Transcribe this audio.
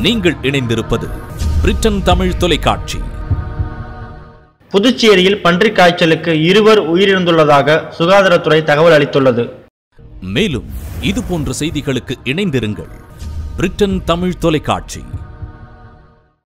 நீங்கள் இணைந்திருப்பது பிரிட்டன் தமிழ் தொலைக்காட்சி. புதுச்சேரியில் பன்றிக் காய்ச்சலுக்கு 2 உயிரிழந்துள்ளதாக சுகாதாரத்துறை தகவல் அளித்துள்ளது. மேலும் இது போன்ற செய்திகளுக்கு இணைந்திருங்கள் பிரிட்டன் தமிழ் தொலைக்காட்சி.